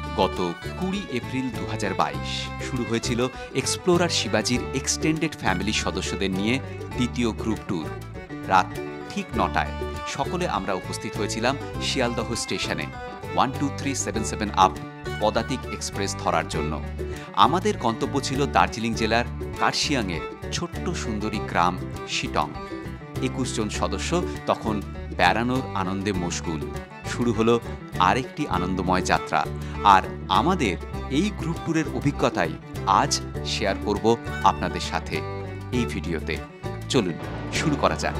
গত 20 এপ্রিল 2022 শুরু হয়েছিল এক্সপ্লোরার শিবাজির এক্সটেন্ডেড ফ্যামিলি সদস্যদের নিয়ে দ্বিতীয় গ্রুপ ট্যুর। রাত ঠিক 9টায় সকলে আমরা উপস্থিত হয়েছিলাম শিয়ালদহ স্টেশনে 12377 আপ পদাতিক এক্সপ্রেস ধরার জন্য। আমাদের গন্তব্য ছিল দার্জিলিং জেলার কার্শিয়াংয়ের ছোট্ট সুন্দরী গ্রাম শিটং। 21 জন সদস্য তখন বেড়ানোর আনন্দে মশগুল। শুরু হলো আরেকটি আনন্দময় যাত্রা, আর আমাদের এই গ্রুপ ট্যুরের অভিজ্ঞতাই আজ শেয়ার করব আপনাদের সাথে এই ভিডিওতে। চলুন শুরু করা যাক।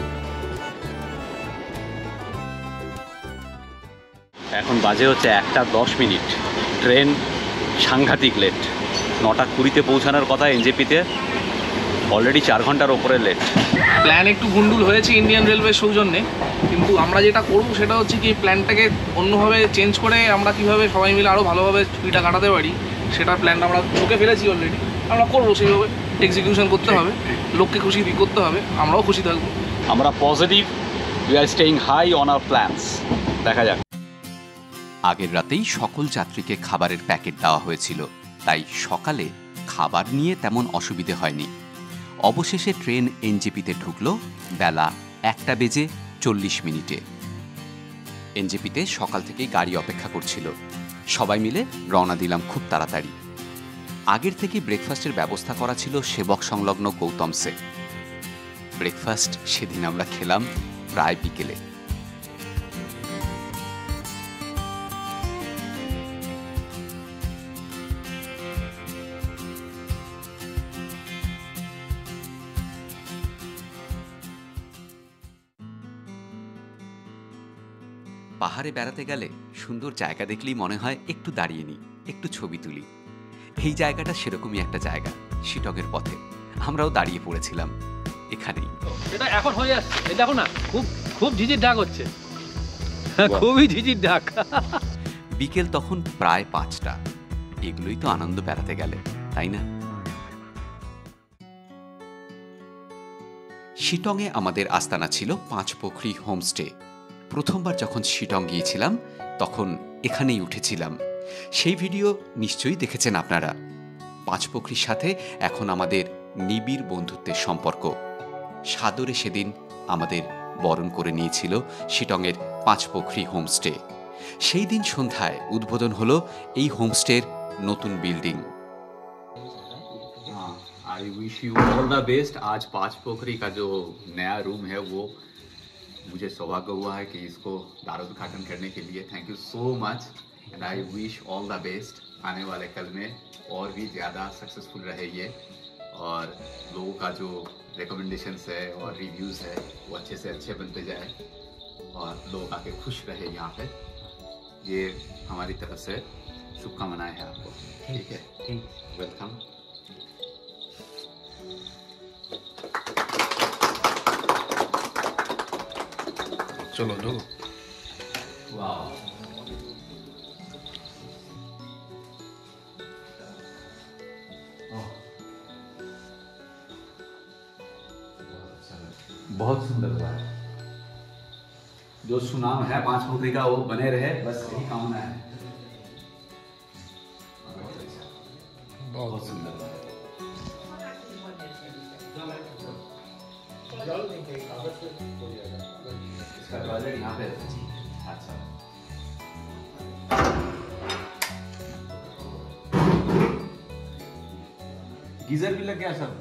এখন বাজে হচ্ছে 1:10। ট্রেন সাংঘাতিক লেট। 9:20 পৌঁছানোর কথা এনজেপিতে, অলরেডি 4 ঘন্টার ওপরে লেট। প্ল্যান একটু গুন্ডুল হয়েছে ইন্ডিয়ান রেলওয়ে সৌজন্যে, কিন্তু আমরা যেটা করব সেটা হচ্ছে কি প্ল্যানটাকে অন্যভাবে চেঞ্জ করে আমরা কীভাবে সবাই মিলে আরও ভালোভাবে ছুটিটা কাটাতে পারি সেটার প্ল্যানটা আমরা চোখে ফেলেছি অলরেডি। আমরা করবো সেইভাবে, এক্সিকিউশন করতে হবে, লোককে খুশি করতে হবে, আমরাও খুশি থাকবো। আমরা positive, we are staying high on our plans. দেখা যাক। আগের রাতেই সকল যাত্রীকে খাবারের প্যাকেট দেওয়া হয়েছিল, তাই সকালে খাবার নিয়ে তেমন অসুবিধে হয়নি। অবশেষে ট্রেন এনজেপিতে ঢুকল বেলা 1:40। এনজেপিতে সকাল থেকেই গাড়ি অপেক্ষা করছিল। সবাই মিলে রওনা দিলাম খুব তাড়াতাড়ি। আগের থেকে ব্রেকফাস্টের ব্যবস্থা করা ছিল সেবক সংলগ্ন গৌতমসে। ব্রেকফাস্ট সেদিন আমরা খেলাম প্রায় বিকেলে। পাহাড়ে বেড়াতে গেলে সুন্দর জায়গা দেখলেই মনে হয় একটু দাঁড়িয়ে নিই, একটু ছবি তুলি। এই জায়গাটা সেরকমই একটা জায়গা, শিটংয়ের পথে। আমরাও দাঁড়িয়ে পড়েছিলাম এখানেই। এটা এখন হয়ে যাচ্ছে, এই দেখো না, খুব খুব ঝিঝির ডাক হচ্ছে, খুবই ঝিঝির ডাক। বিকেল তখন প্রায় 5টা। এগুলোই তো আনন্দ বেড়াতে গেলে, তাই না? শিটংয়ে আমাদের আস্তানা ছিল পাঁচপোখরি হোমস্টে। প্রথমবার যখন শিটং গিয়েছিলাম তখন এখানেই উঠেছিলাম। সেই ভিডিও নিশ্চয়ই দেখেছেন আপনারা। পাঁচপোখরির সাথে এখন আমাদের নিবিড় বন্ধুত্বের সম্পর্ক। সাদরে সেদিন আমাদের বরণ করে নিয়েছিল শিটংয়ের পাঁচপোখরি হোমস্টে। সেই দিন সন্ধ্যায় উদ্বোধন হলো এই হোমস্টের নতুন building. I wish you all the best. आज पांचपोखरी का जो नया रूम है वो मुझे सौभाग्य हुआ है कि इसको दारोद्घाटन करने के लिए। Thank you so much and I wish all the best. आने वाले कल में और भी ज़्यादा सक्सेसफुल रहे ये, और लोगों का जो रिकमेंडेशंस है और रिव्यूज़ है वो अच्छे से अच्छे बनते जाए और लोग आके खुश रहे यहाँ पे। ये हमारी तरफ से शुभकामनाएं हैं आपको। ठीक है, वेलकम। চলো দো। वाह, बहुत सुंदर हुआ है। जो सुनाम है पांचपोखरी का वो बने रहे, बस यही कामना है। बहुत सुंदर हुआ है। इसका टॉयलेट यहाँ पे है। अच्छा, गीजर भी लग गया सब।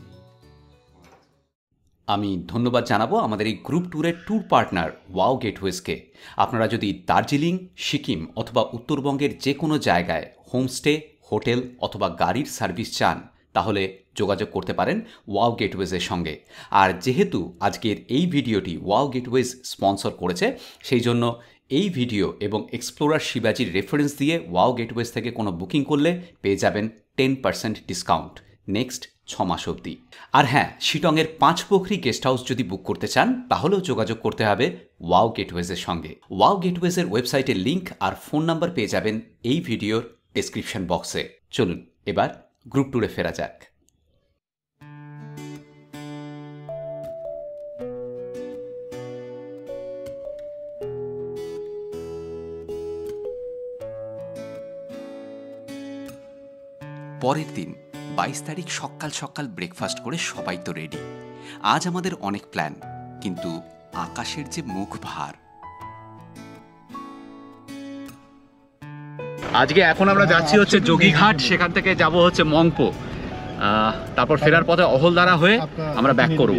আমি ধন্যবাদ জানাবো আমাদের এই গ্রুপ ট্যুরের ট্যুর পার্টনার ওয়াও গেটওয়েজকে। আপনারা যদি দার্জিলিং, সিকিম অথবা উত্তরবঙ্গের যে কোনো জায়গায় হোমস্টে, হোটেল অথবা গাড়ির সার্ভিস চান তাহলে যোগাযোগ করতে পারেন ওয়াও গেটওয়েজের সঙ্গে। আর যেহেতু আজকের এই ভিডিওটি ওয়াও গেটওয়েজ স্পন্সর করেছে, সেই জন্য এই ভিডিও এবং এক্সপ্লোরার শিবাজির রেফারেন্স দিয়ে ওয়াও গেটওয়েজ থেকে কোনো বুকিং করলে পেয়ে যাবেন 10% ডিসকাউন্ট নেক্সট 6 মাস অবধি। আর হ্যাঁ, শিটংয়ের পাঁচপোখরি গেস্ট হাউস যদি বুক করতে চান তাহলেও যোগাযোগ করতে হবে ওয়াও গেটওয়েজের সঙ্গে। ওয়াও গেটওয়েজের ওয়েবসাইটের লিঙ্ক আর ফোন নাম্বার পেয়ে যাবেন এই ভিডিওর ডেসক্রিপশন বক্সে। চলুন এবার গ্রুপ ট্যুরে ফেরা যাক। পরের দিন 22 তারিখ সকাল সকাল ব্রেকফাস্ট করে সবাই তো রেডি। আজ আমাদের অনেক প্ল্যান, কিন্তু আকাশের যে মুখ ভার। আজকে এখন আমরা যাচ্ছি হচ্ছে যোগীঘাট, সেখান থেকে যাব হচ্ছে মংপো, তারপর ফেরার পথে অহলদারা হয়ে আমরা ব্যাক করব।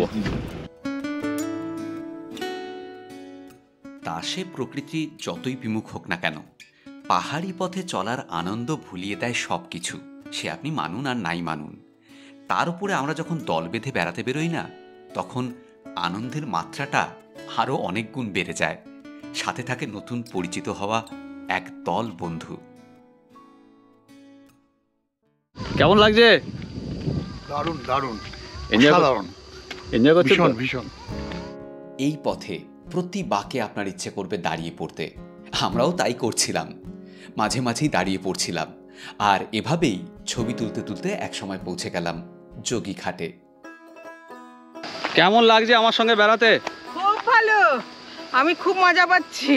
তা সে প্রকৃতি যতই বিমুখ হোক না কেন, পাহাড়ি পথে চলার আনন্দ ভুলিয়ে দেয় সব কিছু, সে আপনি মানুন আর নাই মানুন। তার উপরে আমরা যখন দল বেঁধে বেড়াতে বেরোই না, তখন আনন্দের মাত্রাটা আরও অনেক গুণ বেড়ে যায়। সাথে থাকে নতুন পরিচিত হওয়া এক দল বন্ধু। কেমন লাগছে? দারুণ দারুণ, দারুণ এনজয় করছি ভীষণ ভীষণ। এই পথে প্রতি বাঁকে আপনার ইচ্ছে করবে দাঁড়িয়ে পড়তে, আমরাও তাই করছিলাম, মাঝে মাঝেই দাঁড়িয়ে পড়ছিলাম। আর এভাবেই ছবি তুলতে তুলতে একসময় পৌঁছে গেলাম যোগীঘাটে। কেমন লাগছে আমার সঙ্গে বেড়াতে? খুব ভালো, আমি খুব মজা পাচ্ছি।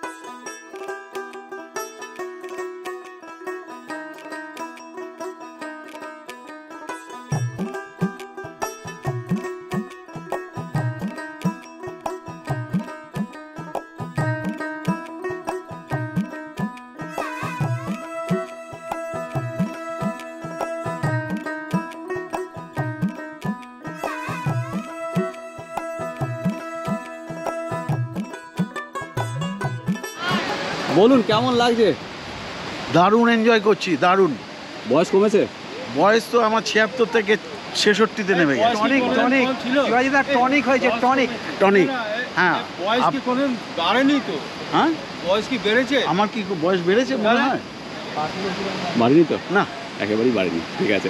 বলুন কেমন লাগছে? দারুণ এনজয় করছি, দারুণ। বয়স কমেছে? বয়স তো আমার 76 থেকে 66-তে নেমে গেছে। টনিক টনিক শিবাজিদা, টনিক হয়েছে, টনিক টনিক। হ্যাঁ, বয়স কি কোনো বাড়েনি তো? হ্যাঁ, বয়স কি বেড়েছে? আমার কি বয়স বেড়েছে মনে হয়? বাড়িনি তো? না, একেবারেই বাড়িনি। ঠিক আছে।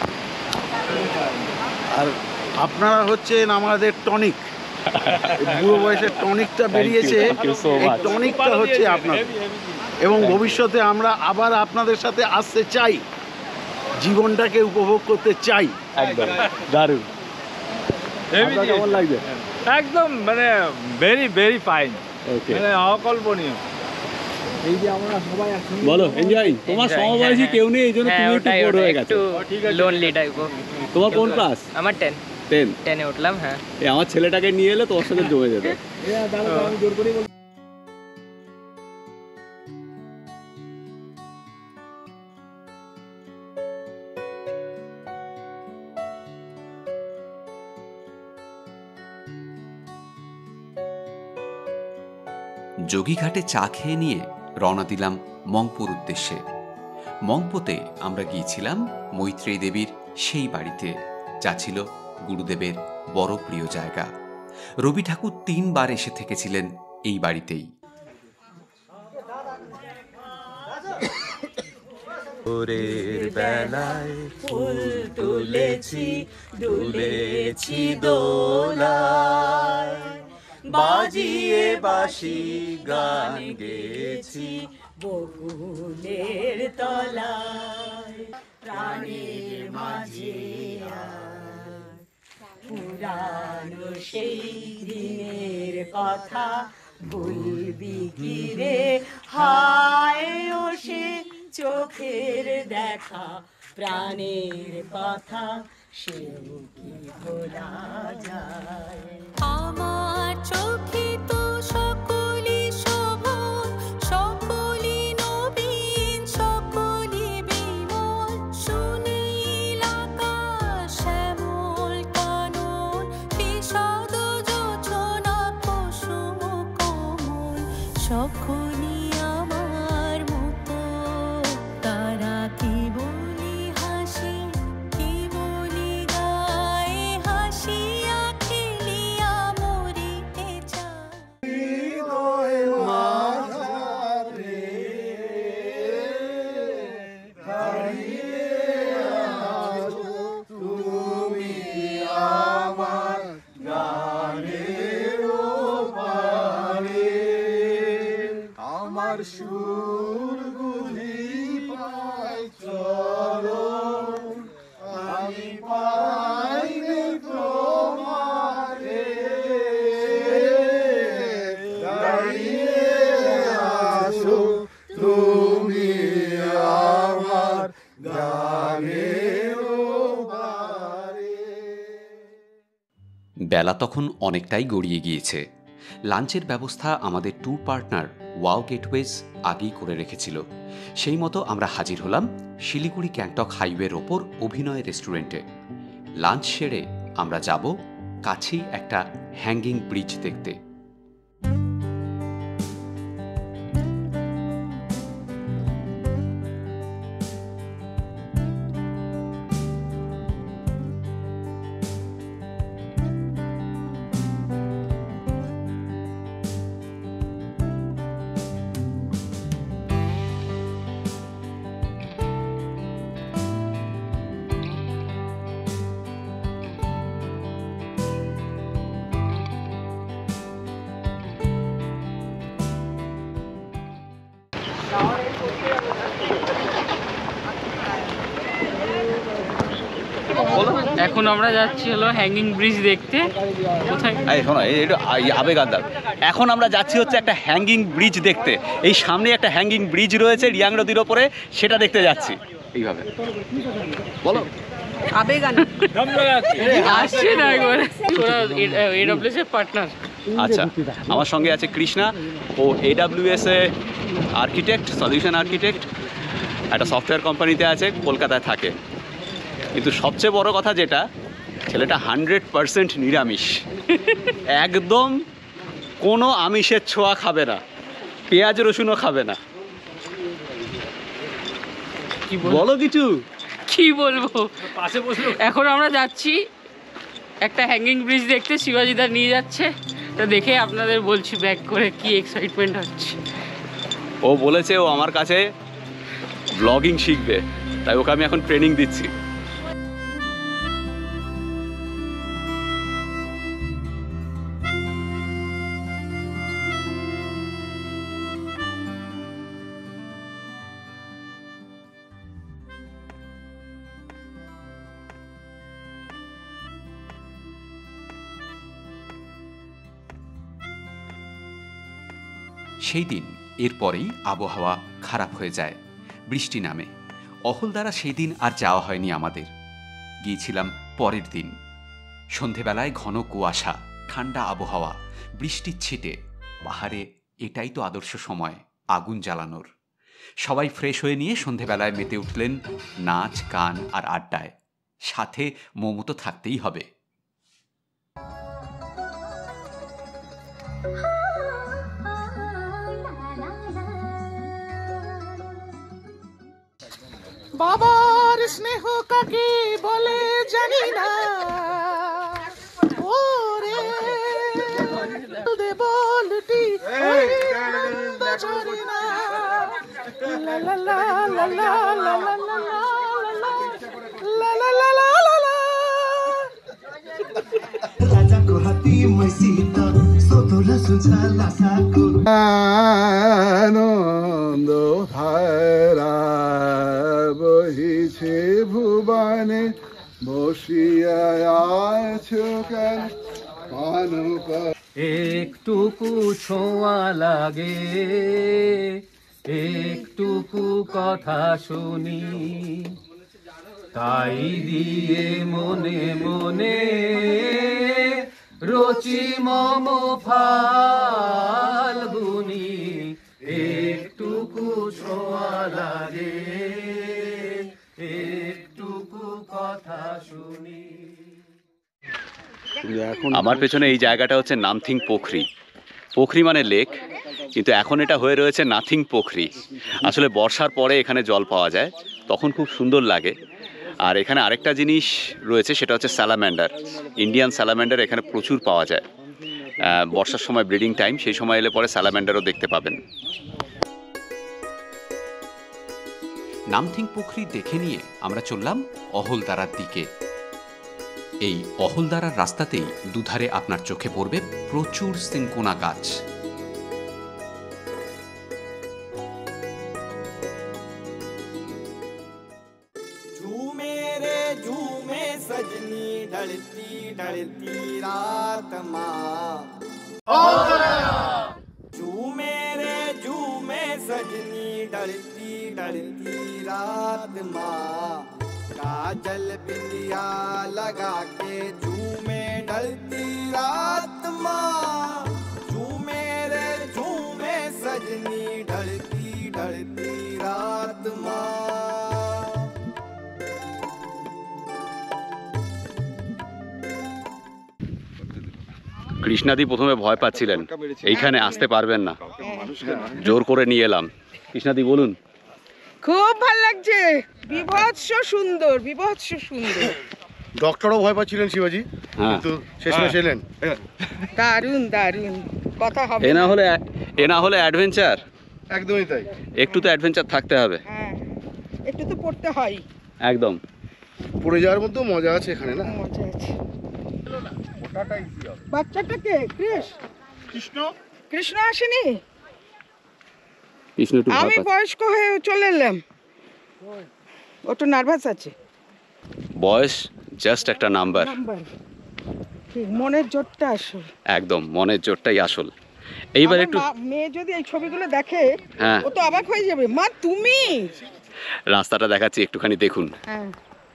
আর আপনারা হচ্ছেন আমাদের টনিক। বুড়ো বয়সের টনিকটা বেরিয়েছে, এই টনিকটা হচ্ছে আপনার। এবং ভবিষ্যতে আমরা আবার আপনাদের সাথে আসতে চাই, জীবনটাকে উপভোগ করতে চাই। একদম দারুণ। কেমন লাগছে? একদম মানে ভেরি ভেরি ফাইন, ওকে, মানে অকল্পনীয়। এই যে আমরা সবাই একসঙ্গে বলো এনজয়। তোমার সমবয়সী কেউ নেই, এই জন্য তুমি একটু বোর হয়ে গেছো। Lonely type. তোমার কোন ক্লাস? আমার 10 10 এ উঠলাম। হ্যাঁ, এই আমার ছেলেটাকে নিয়ে এলে তোমার সাথে জমে যেত। আমি জোর করে যোগীঘাটে চা খেয়ে নিয়ে রওনা দিলাম মংপোর উদ্দেশ্যে। মংপোতে আমরা গিয়েছিলাম মৈত্রেয়ী দেবীর সেই বাড়িতে, যা ছিল গুরুদেবের বড় প্রিয় জায়গা। রবি ঠাকুর 3 বার এসে থেকেছিলেন এই বাড়িতেই। ভোরের বেলায় ফুল তুলেছি, দুলেছি দোলায়, বাজিয়ে বাঁশি গান গেয়েছি বকুলের তলায়, প্রাণের মাঝে পুরানো সেই দিনের কথা বলবি কি রে, হায় ও সে চোখের দেখা, প্রাণের কথা সেও কি ভোলা যায়। আমার চোখে তো সকলি শোভন, সকলি নবীন, সকলি বিমল, সুনীল আকাশ শ্যামল কানন, বিষাদ যোজনা কুসুম কোমল, সকলি আমার মতো। তারা কি বলি হাসি, কি বলি গায়ে, হাসিয়া খেলিয়া মরিতে চায়। আমার সুর গুলি পাই চরণ, আমি পাই তোমারে, দাঁড়িয়ে আছো তুমি আমার গানে। বেলা তখন অনেকটাই গড়িয়ে গিয়েছে। লাঞ্চের ব্যবস্থা আমাদের ট্যুর পার্টনার ওয়াও গেটওয়েজ আগেই করে রেখেছিল। সেই মতো আমরা হাজির হলাম শিলিগুড়ি গ্যাংটক হাইওয়ের ওপর অভিনয় রেস্টুরেন্টে। লাঞ্চ সেরে আমরা যাব কাছেই একটা হ্যাঙ্গিং ব্রিজ দেখতে। এখন আমরা যাচ্ছি হলো হ্যাঙ্গিং ব্রিজ দেখতে। কোথায় শোনো, এটা আবেগ আদার। এখন আমরা যাচ্ছি হচ্ছে একটা হ্যাঙ্গিং ব্রিজ দেখতে। এই সামনে একটা হ্যাঙ্গিং ব্রিজ রয়েছে রিয়াং নদীর ওপরে, সেটা দেখতে যাচ্ছি। এইভাবে বলো আসছে না একবার এডব্লিউএস এর পার্টনার। আচ্ছা, আমার সঙ্গে আছে কৃষ্ণা, ও এডব্লিউএস এ আর্কিটেক্ট, সলিউশন আর্কিটেক্ট, একটা সফটওয়্যার কোম্পানিতে আছে, কলকাতায় থাকে। কিন্তু সবচেয়ে বড় কথা যেটা, ছেলেটা 100% নিরামিষ, একদম কোনো আমিষের ছোঁয়া খাবে না, পেঁয়াজ রসুনও খাবে না। বলো কিছু। কি বলবো, এখন আমরা যাচ্ছি একটা হ্যাঙ্গিং ব্রিজ দেখতে, শিবাজিদা নিয়ে যাচ্ছে, তা দেখে আপনাদের বলছি ব্যাক করে কি এক্সাইটমেন্ট হচ্ছে। ও বলেছে ও আমার কাছে ব্লগিং শিখবে, তাই ওকে আমি এখন ট্রেনিং দিচ্ছি। সেই দিন এরপরেই আবহাওয়া খারাপ হয়ে যায়, বৃষ্টি নামে। অহলদারা সেই দিন আর যাওয়া হয়নি আমাদের। গিয়েছিলাম পরের দিন। সন্ধেবেলায় ঘন কুয়াশা, ঠান্ডা আবহাওয়া, বৃষ্টির ছিটে। পাহাড়ে এটাই তো আদর্শ সময় আগুন জ্বালানোর। সবাই ফ্রেশ হয়ে নিয়ে সন্ধেবেলায় মেতে উঠলেন নাচ, গান আর আড্ডায়। সাথে মোমো তো থাকতেই হবে। বাবার স্নেহ কাকে বলে জানি না, ওরে বলটি ছড়ি না, লা লা লা লা লা লা লা লা লা লা লা লা লা লা। রাজা কো হাতি মসিতা সোতলা সুঝালা সাকো আনন্দ ধারা বহিছে ভুবনে, বসিয়া আছো কেন পানুক। একটুকু ছোঁয়া লাগে, একটুকু কথা শুনি, তাই দিয়ে মনে মনে রচি মম ফাল্গুনি। একটুকু ছোঁয়া লাগে, একটুকু কথা শুনি। আমার পেছনে এই জায়গাটা হচ্ছে নামথিং পোখরি। পোখরি মানে লেক, কিন্তু এখন এটা হয়ে রয়েছে নাথিং পোখরি। আসলে বর্ষার পরে এখানে জল পাওয়া যায়, তখন খুব সুন্দর লাগে। আর এখানে আরেকটা জিনিস রয়েছে, সেটা হচ্ছে স্যালামেন্ডার। ইন্ডিয়ান স্যালামেন্ডার এখানে প্রচুর পাওয়া যায়। বর্ষার সময় ব্রিডিং টাইম, সেই সময় এলে পরে স্যালামেন্ডারও দেখতে পাবেন। নামথিং পুখরি দেখে নিয়ে আমরা চললাম অহলদারার দিকে। এই অহলদারার রাস্তাতেই দুধারে আপনার চোখে পড়বে প্রচুর সিনকোনা গাছ। झूमे रे झूमे सजनी ढलती ढलती रात माँ, झूमे रे झूमे सजनी ढलती ढलती रात माँ, काजल बिंदिया लगा के झूमे ढलती रात माँ झूमे रे झूमे सजनी ढलती ढलती रात माँ। কৃষ্ণাদি প্রথমে ভয় পাচ্ছিলেন, এইখানে আসতে পারবেন না, জোর করে নিয়ে এলাম। কৃষ্ণাদি বলুন। খুব ভালো লাগছে, বিভৎস সুন্দর, বিভৎস সুন্দর। ডক্টরও ভয় পাচ্ছিলেন শিবাজি, কিন্তু শেষমেশ এলেন। দারুণ দারুণ, কথা হবে এ না হলে অ্যাডভেঞ্চার। একদমই তাই, একটু তো অ্যাডভেঞ্চার থাকতে হবে। হ্যাঁ, একটু তো পড়তে হয়। একদম, পড়ে যাওয়ার মধ্যেও মজা আছে এখানে, না? মজা আছে। বাচ্চাটাকে কৃষ্ণ কৃষ্ণ আসেনি, আমি বয়স্ক হয়ে চলে এলাম, ও তো নার্ভাস আছে। বয়স জাস্ট একটা নাম্বার, মনের জোরটা আসল। একদম মনের জোরটাই আসল। এইবার একটু মেয়ে যদি এই ছবিগুলো দেখে, হ্যাঁ, ও তো অবাক হয়ে যাবে, মা তুমি। রাস্তাটা দেখাচ্ছি, একটুখানি দেখুন। হ্যাঁ,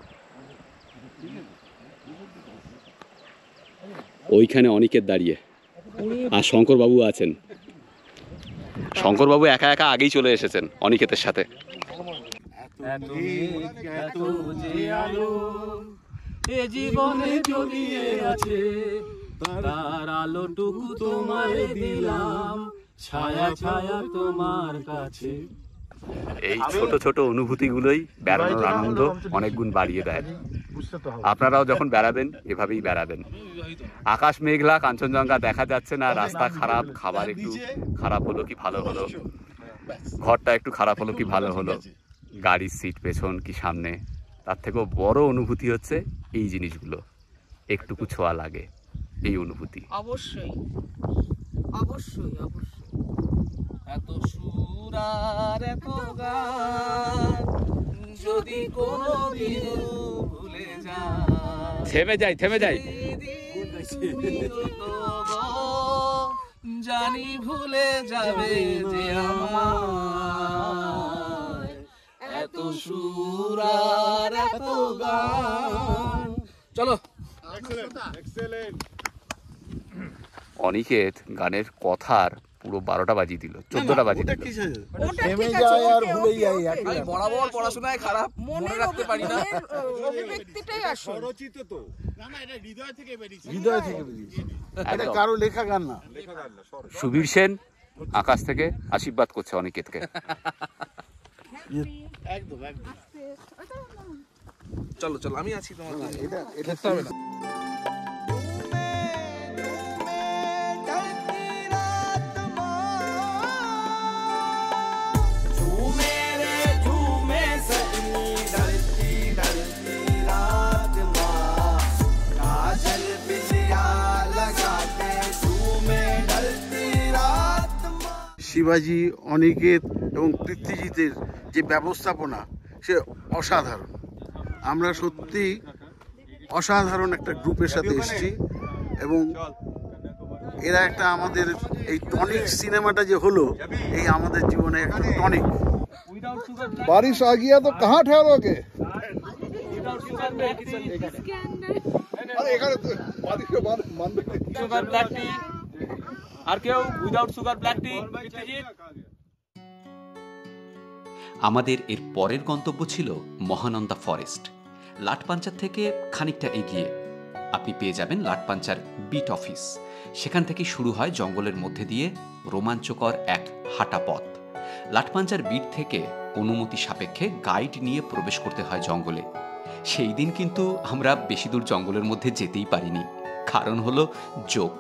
ওইখানে অনিকেত দাঁড়িয়ে, আর শঙ্করবাবু আছেন। শঙ্করবাবু একা একা আগেই চলে এসেছেন অনিকেতের সাথে। জীবনে জড়িয়ে আছে, তার আলোটুকু তোমায় দিলাম, ছায়া ছায়া তোমার কাছে। এই ছোট ছোট অনুভূতিগুলোই বেড়ানোর আনন্দ অনেক গুণ বাড়িয়ে দেয়। আপনারাও যখন বেড়াবেন এভাবেই বেড়াবেন। আকাশ মেঘলা, কাঞ্চনজঙ্ঘা দেখা যাচ্ছে না, রাস্তা খারাপ, খাবার একটু খারাপ হলো কি ভালো হলো, ঘরটা একটু খারাপ হলো কি ভালো হলো, গাড়ির সিট পেছন কি সামনে, তার থেকেও বড় অনুভূতি হচ্ছে এই জিনিসগুলো, একটুকু ছোঁয়া লাগে, এই অনুভূতি। অবশ্যই অবশ্যই অবশ্যই। এত সুর আর এত গান যদি কোনোদিন ভুলে যায়, থেমে যাই জানি ভুলে যাবে যে আমার, এত সুর আর এত গান। চলো। অনিকেত গানের কথার পুরো 12টা বাজিয়ে দিল, 14টা বাজিয়ে দিল। বরাবর পড়াশোনায় খারাপ, মনে রাখতে পারি না। অভিব্যক্তিটাই আসল। হৃদয় থেকে বেরিয়েছে, এটা কারো লেখা গান না। সুবীর সেন আকাশ থেকে আশীর্বাদ করছে অনিকেতকে। একদম একদম। চলো চলো, আমি আছি তোমার। এটা হবে না। শিবাজি, অনিকেত এবং পৃথ্বীজিতের যে ব্যবস্থাপনা, সে অসাধারণ। আমরা সত্যি অসাধারণ একটা গ্রুপের সাথে এসেছি, এবং এরা একটা আমাদের এই টনিক সিনেমাটা যে হলো, এই আমাদের জীবনে একটা টনিক। बारिश आ गया तो कहाँ ठहरोगे? আর কেউ উইদাউট সুগার ব্ল্যাক টি? আমাদের এর পরের গন্তব্য ছিল মহানন্দা ফরেস্ট। লাটপাঞ্চার থেকে খানিকটা এগিয়ে আপনি পেয়ে যাবেন লাটপাঞ্চার বিট অফিস। সেখান থেকে শুরু হয় জঙ্গলের মধ্যে দিয়ে রোমাঞ্চকর এক হাঁটা পথ। লাটপাঞ্চার বিট থেকে অনুমতি সাপেক্ষে গাইড নিয়ে প্রবেশ করতে হয় জঙ্গলে। সেই দিন কিন্তু আমরা বেশি দূর জঙ্গলের মধ্যে যেতেই পারিনি, কারণ হলো জোক।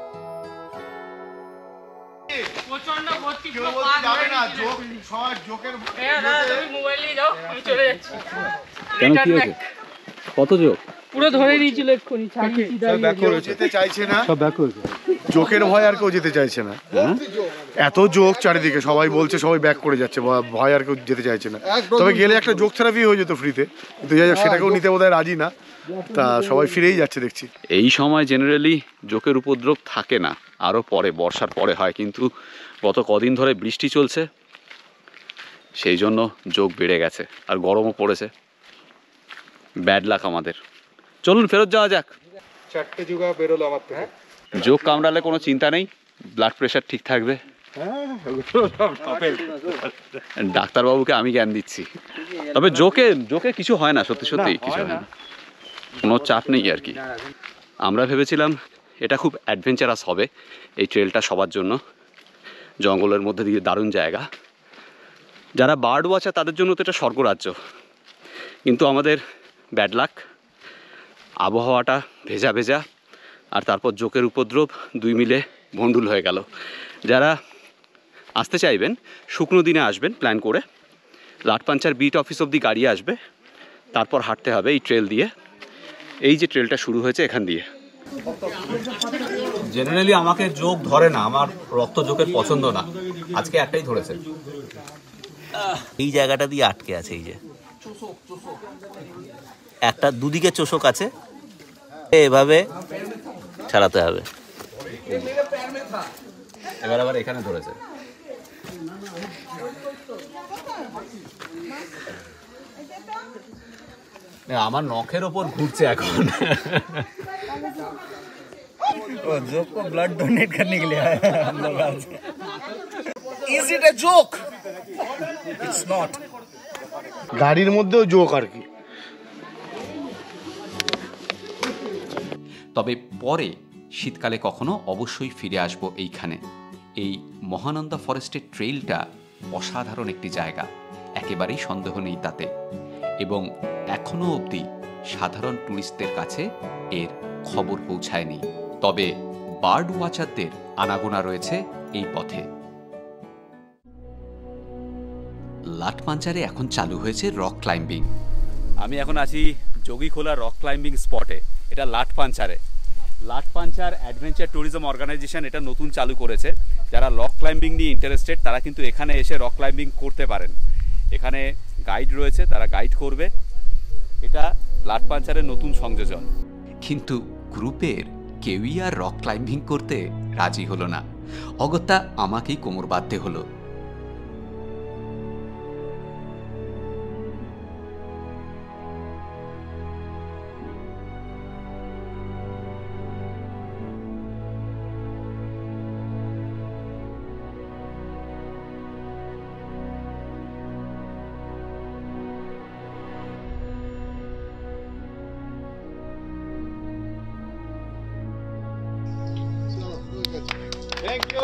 কত জোক পুরো ধরে নিয়েছিল এক্ষুনি, যেতে চাইছে না, জোকের ভয় আর কেউ যেতে চাইছে না। এত জোক চারিদিকে, সবাই বলছে, সবাই ব্যাক করে যাচ্ছে, ভয় আর কেউ যেতে চাইছে না। তবে গেলে একটা জোক থেরাপি হয়ে যেত ফ্রিতে, কিন্তু সেটাকেও নিতে বোধহয় রাজি না, তা সবাই ফিরেই যাচ্ছে দেখছি। এই সময় জেনারেলি জোকের উপদ্রব থাকে না, আরও পরে বর্ষার পরে হয়, কিন্তু গত কদিন ধরে বৃষ্টি চলছে, সেই জন্য জোক বেড়ে গেছে, আর গরমও পড়েছে। ব্যাড লাক আমাদের। চলুন ফেরত যাওয়া যাক। 4টে জোগা বেরোলো আমার থেকে। যোগ কামড়ালে কোনো চিন্তা নেই, ব্লাড প্রেশার ঠিক থাকবে। ডাক্তারবাবুকে আমি জ্ঞান দিচ্ছি। তবে জোকে কিছু হয় না, সত্যি সত্যি কিছু হয় না, কোনো চাপ নেই আর কি। আমরা ভেবেছিলাম এটা খুব অ্যাডভেঞ্চারাস হবে এই ট্রেলটা সবার জন্য, জঙ্গলের মধ্যে দিয়ে দারুণ জায়গা। যারা বার্ড ওয়াচার তাদের জন্য তো এটা স্বর্গরাজ্য, কিন্তু আমাদের ব্যাড লাক, আবহাওয়াটা ভেজা ভেজা আর তারপর জোকের উপদ্রব দুই মিলে ভণ্ডুল হয়ে গেল। যারা আসতে চাইবেন শুকনো দিনে আসবেন প্ল্যান করে, লাটপাঞ্চার বিট অফিস অবধি গাড়ি আসবে, তারপর হাঁটতে হবে এই ট্রেল দিয়ে। এই যে ট্রেলটা শুরু হয়েছে এখান দিয়ে। জেনারেলি আমাকে যোগ ধরে না, আমার রক্ত যোগের পছন্দ না, আজকে একটাই ধরেছে। এই জায়গাটা দিয়ে আটকে আছে, এই যে একটা দুদিকে চোষক আছে, এভাবে ছাড়াতে হবে। এবার আবার এখানে ধরেছে। আমার নখের ওপর ঘুরছে এখন। जोक को ब्लड डोनेट करने के लिए आया हम लोग आज। Is it a joke? It's not. গাড়ির মধ্যেও জোক আর কি। তবে পরে শীতকালে কখনো অবশ্যই ফিরে আসব এইখানে। এই মহানন্দা ফরেস্টের ট্রেইলটা অসাধারণ একটি জায়গা, একেবারেই সন্দেহ নেই তাতে। এবং এখনও অবধি সাধারণ ট্যুরিস্টদের কাছে এর খবর পৌঁছায়নি। তবে বার্ড ওয়াচারদের আনাগোনা রয়েছে এই পথে। লাটপাঞ্চারে এখন চালু হয়েছে রক ক্লাইম্বিং। আমি এখন আছি যোগীখোলা রক ক্লাইম্বিং স্পটে। এটা লাটপাঞ্চারে। লাটপাঞ্চার অ্যাডভেঞ্চার ট্যুরিজম অর্গানাইজেশন এটা নতুন চালু করেছে। যারা রক ক্লাইম্বিং নিয়ে ইন্টারেস্টেড তারা কিন্তু এখানে এসে রক ক্লাইম্বিং করতে পারেন। এখানে গাইড রয়েছে, তারা গাইড করবে। এটা লাটপাঞ্চারের নতুন সংযোজন। কিন্তু গ্রুপের কেউই আর রক ক্লাইম্বিং করতে রাজি হলো না, অগত্যা আমাকেই কোমর বাঁধতে হলো। Thank you.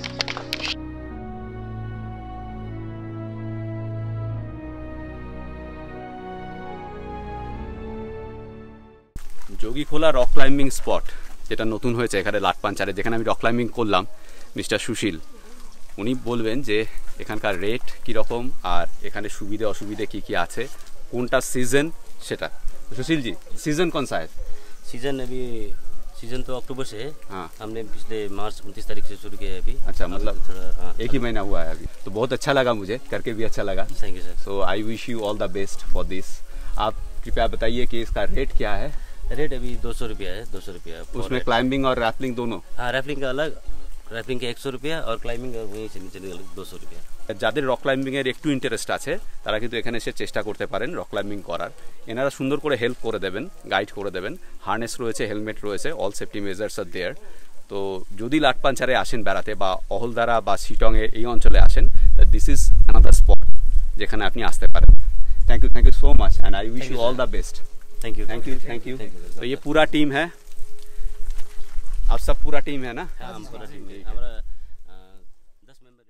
Jogikhola rock climbing spot যেটা নতুন হয়েছে এখানে লাটপাঞ্চারে, যেখানে আমি রক ক্লাইম্বিং করলাম। মিস্টার সুশীল উনি বলবেন যে এখানকার রেট কীরকম আর এখানে সুবিধে অসুবিধে কী কী আছে, কোনটা সিজন সেটা। सुशील जी, सीजन कौन सा है? सीजन अभी सीजन तो अक्टूबर से है। हाँ, हमने पिछले मार्च 29 तारीख से शुरू किया है अभी। अच्छा, मतलब थोड़ा एक ही महीना हुआ है अभी, तो बहुत अच्छा लगा मुझे, करके भी अच्छा लगा। Thank you sir. So I wish you all the best for this. आप कृपया बताइए कि इसका रेट क्या है? रेट अभी 200 रुपया है। 200 रुपया। उसमें क्लाइंबिंग और रैपलिंग दोनों? हाँ, रैपलिंग का अलग, रैपलिंग का 100 रुपया और क्लाइंबिंग वहीं से नीचे 200 रुपया। যাদের রক ক্লাইম্বিংয়ের একটু ইন্টারেস্ট আছে তারা কিন্তু এখানে এসে চেষ্টা করতে পারেন রক ক্লাইম্বিং করার। এনারা সুন্দর করে হেল্প করে দেবেন, গাইড করে দেবেন। হার্নেস রয়েছে, হেলমেট রয়েছে, all safety measures are there. তো যদি লাটপাঞ্চারে আসেন বেড়াতে বা অহলদারা বা শিটংয়ে এই অঞ্চলে আসেন, দিস ইজ অ্যানাদার স্পট যেখানে আপনি আসতে পারেন। Thank you so much and I wish you all the best. Thank you thank you thank you. तो ये पूरा टीम है, आप सब पूरा टीम है ना? हाँ, हम पूरा टीम है। हमारा 10 मेंबर।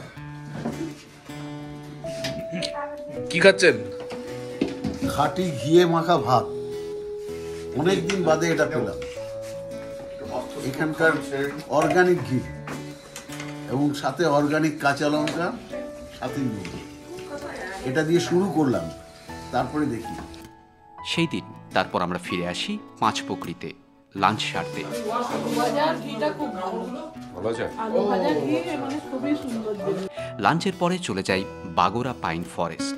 কি খাচ্ছেন? খাঁটি ঘিয়ে মাখা ভাত, অনেকদিন বাদে এটা পেলাম। এখানকার অর্গানিক ঘি এবং সাথে অর্গানিক কাঁচা লঙ্কা, সাথে নুন, এটা দিয়ে শুরু করলাম, তারপরে দেখি। সেই দিন তারপর আমরা ফিরে আসি পাঁচপোখরিতে লাঞ্চ সারতে। লাঞ্চের পরে চলে যাই বাগোরা পাইন ফরেস্ট।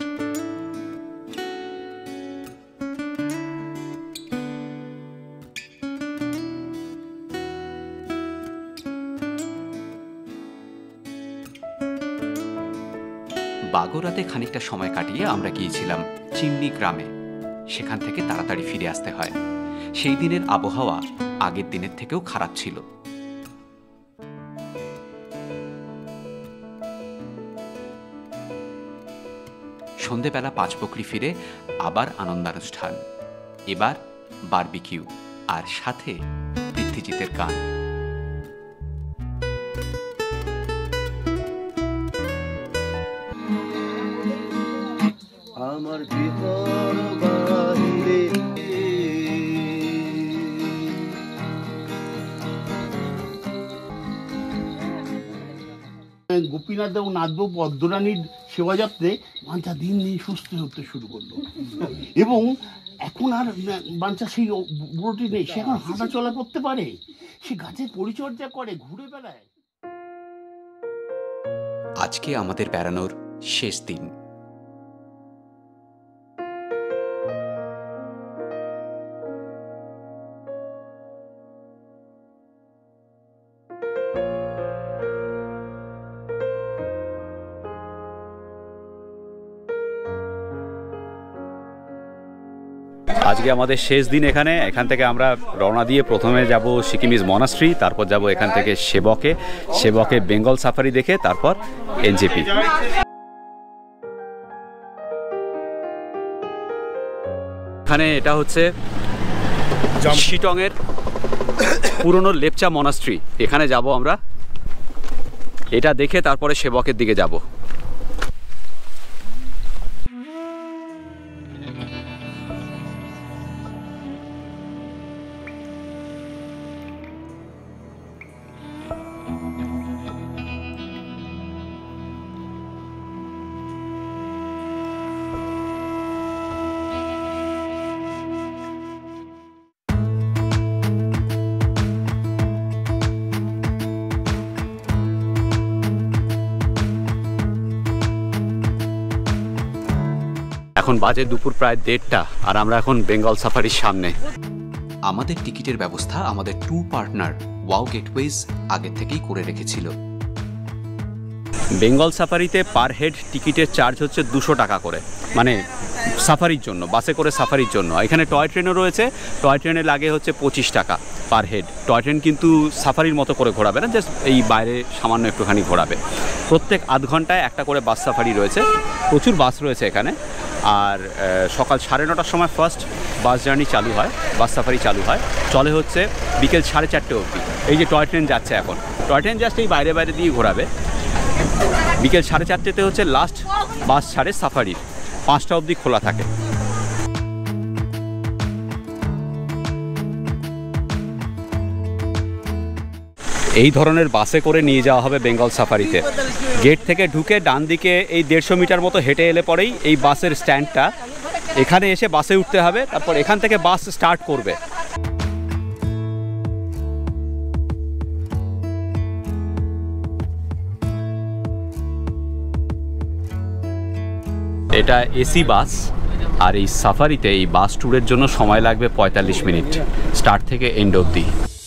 বাগোরাতে খানিকটা সময় কাটিয়ে আমরা গিয়েছিলাম চিমনি গ্রামে। সেখান থেকে তাড়াতাড়ি ফিরে আসতে হয়। সেই দিনের আবহাওয়া আগের দিনের থেকেও খারাপ ছিল। সন্ধেবেলা পাঁচপোখরি ফিরে আবার আনন্দানুষ্ঠান, এবার বারবিকিউ আর সাথে পৃথ্বীজিতের গান। আমার ভিতর বাহিরে গোপীনাথ দেব নাথব পদ্মরানীর সেবাযাত্রে বাঞ্ছা দিন দিন সুস্থ হতে শুরু করলো এবং এখন আর বাঞ্ছা সেই বুড়োটি নেই, সে এখন হাঁটা চলা করতে পারে, সে গাছের পরিচর্যা করে, ঘুরে বেড়ায়। আজকে আমাদের বেড়ানোর শেষ দিন। আজকে আমাদের শেষ দিন এখানে। এখান থেকে আমরা রওনা দিয়ে প্রথমে যাব সিকিমিজ মনাস্ট্রি, তারপর যাব এখান থেকে সেবকে বেঙ্গল সাফারি দেখে তারপর এনজেপি। এখানে এটা হচ্ছে শিটংয়ের পুরনো লেপচা মনাস্ট্রি, এখানে যাব আমরা। এটা দেখে তারপরে সেবকের দিকে যাব। এখন বাজে দুপুর প্রায় 1:30 আর আমরা এখন বেঙ্গল সাফারির সামনে। আমাদের টিকিটের ব্যবস্থা আমাদের ট্যুর পার্টনার ওয়াও গেটওয়েজ আগে থেকেই করে রেখেছিল। বেঙ্গল সাফারিতে পার হেড টিকিটের চার্জ হচ্ছে 200 টাকা করে, মানে সাফারির জন্য, বাসে করে সাফারির জন্য। এখানে টয় ট্রেনও রয়েছে, টয় ট্রেনে লাগে হচ্ছে 25 টাকা পার হেড। টয় ট্রেন কিন্তু সাফারির মতো করে ঘোরাবে না, জাস্ট এই বাইরে সামান্য একটুখানি ঘোরাবে। প্রত্যেক আধ ঘন্টায় একটা করে বাস সাফারি রয়েছে, প্রচুর বাস রয়েছে এখানে। আর সকাল 9:30টার সময় ফার্স্ট বাস জার্নি চালু হয়, বাস সাফারি চালু হয়, চলে হচ্ছে বিকেল 4:30 অবধি। এই যে টয় ট্রেন যাচ্ছে এখন, টয় ট্রেন জাস্ট এই বাইরে বাইরে দিয়ে ঘোরাবে। বিকেল 4:30তে হচ্ছে লাস্ট বাস ছাড়ে সাফারির, 5টা অবধি খোলা থাকে। এই ধরনের বাসে করে নিয়ে যাওয়া হবে বেঙ্গল সাফারিতে। গেট থেকে ঢুকে ডান দিকে এই 150 মিটার মতো হেঁটে এলে পরেই এই বাসের স্ট্যান্ডটা, এখানে এসে বাসে উঠতে হবে, তারপর এখান থেকে বাস স্টার্ট করবে। এটা এসি বাস, আর এই সাফারিতে এই বাস ট্যুরের জন্য সময় লাগবে 45 মিনিট স্টার্ট থেকে এন্ড অবধি।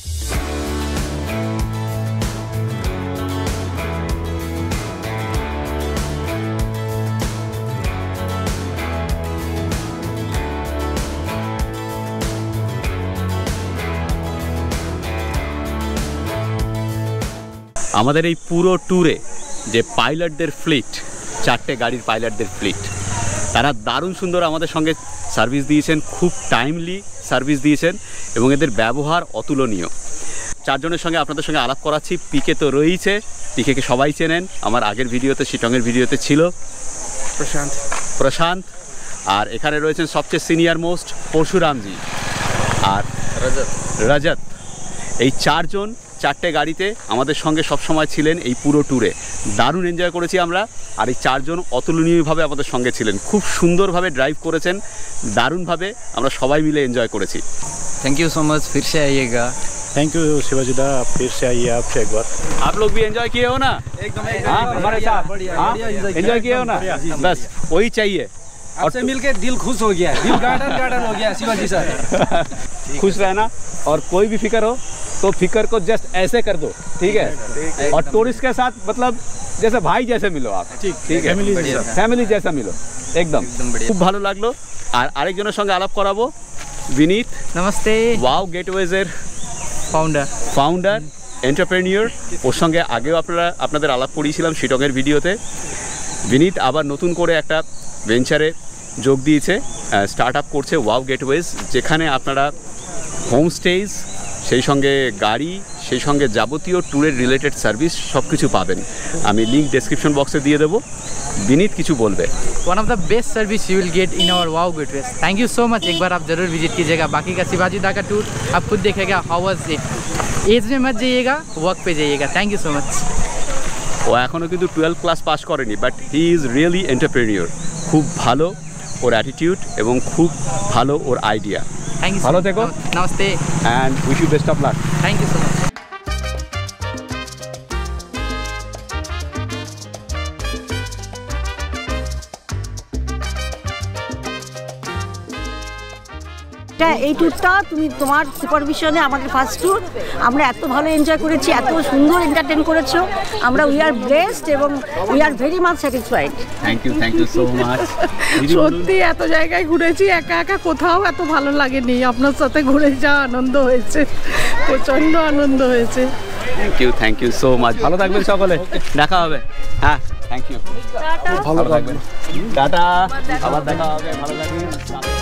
আমাদের এই পুরো ট্যুরে যে পাইলটদের ফ্লিট, 4টে গাড়ির পাইলটদের ফ্লিট, তারা দারুণ সুন্দর আমাদের সঙ্গে সার্ভিস দিয়েছেন, খুব টাইমলি সার্ভিস দিয়েছেন এবং এদের ব্যবহার অতুলনীয়। 4 জনের সঙ্গে আপনাদের সঙ্গে আলাপ করাচ্ছি। পিকে তো রয়েছে, পিকেকে সবাই চেনেন, আমার আগের ভিডিওতে, শিটংয়ের ভিডিওতে ছিল প্রশান্ত। আর এখানে রয়েছেন সবচেয়ে সিনিয়র মোস্ট পরশুরামজি আর রজত। এই 4 জন 4টে গাড়িতে আমাদের সঙ্গে সবসময় ছিলেন এই পুরো ট্যুরে। দারুণ এনজয় করেছি আমরা। আর এই 4 জন অতুলনীয়ভাবে আমাদের সঙ্গে ছিলেন, খুব সুন্দরভাবে ড্রাইভ করেছেন, দারুণভাবে আমরা সবাই মিলে এনজয় করেছি। थैंक यू सो मच, फिर से आइएगा। थैंक यू शिवाजी दा, फिर से आइए आपसे एक बार। आप लोग भी एंजॉय किए हो ना? एकदम हमारे साथ एंजॉय किए हो ना? बस वही चाहिए। आपसे मिलके दिल खुश हो गया, दिल गार्डन हो गया शिवाजी सर। खुश रहना, और कोई भी फिक्र हो तो फिक्र को जस्ट ऐसे कर दो, ठीक है? और टूरिस्ट के साथ मतलब जैसे भाई जैसे मिलो आप, ठीक है? फैमिली जैसा मिलो, एकदम। খুব ভালো লাগলো। আর আরেকজনের সঙ্গে আলাপ করাবো, विनीत नमस्ते वाओ गेटवेজের ফাউন্ডার এন্টারপ্রেনিয়র ওর সঙ্গে আগেও আপনাদের আলাপ করিয়েছিলাম শিটংয়ের ভিডিওতে বিনীত আবার নতুন করে একটা ভেঞ্চারে যোগ দিয়েছে স্টার্ট আপ করছে ওয়াও গেটওয়েজ যেখানে আপনারা হোমস্টেজ সেই সঙ্গে গাড়ি সেই সঙ্গে যাবতীয় ট্যুরের রিলেটেড সার্ভিস সব কিছু পাবেন আমি লিঙ্ক ডেসক্রিপশন বক্সে দিয়ে দেবো विनीत किचू बोलबे one of the best service you will get in our wow getaways thank you so much एक बार आप जरूर विजिट कीजिएगा बाकी का शिवाजी दा का टूर आप खुद देखेगा हाउ वाज इट एज में मत जाइएगा वर्क पे जाइएगा थैंक यू सो मच ও এখনও কিন্তু 12 ক্লাস পাস করেনি but he is really entrepreneur খুব ভালো ওর অ্যাটিটিউড এবং খুব ভালো ওর আইডিয়া थैंक यू ভালো থেকো नमस्ते and wish you best of luck thank you so much এই ট্যুরটা তুমি তোমার সুপারভিশনে আমাদের ফার্স্ট ট্যুর আমরা এত ভালো এনজয় করেছি এত সুন্দর এন্টারটেইন করেছো আমরা উই আর ব্লেসড এবং we are very much satisfied thank you so much সত্যি এত জায়গায় ঘুরেছি একা একা কোথাও এত ভালো লাগেনি আপনার সাথে ঘুরে যা আনন্দ হয়েছে প্রচন্ড আনন্দ হয়েছে থ্যাংক ইউ সো মাচ ভালো থাকবেন সকলে দেখা হবে হ্যাঁ থ্যাংক ইউ ভালো থাকবেন টাটা আবার দেখা হবে ভালো থাকবেন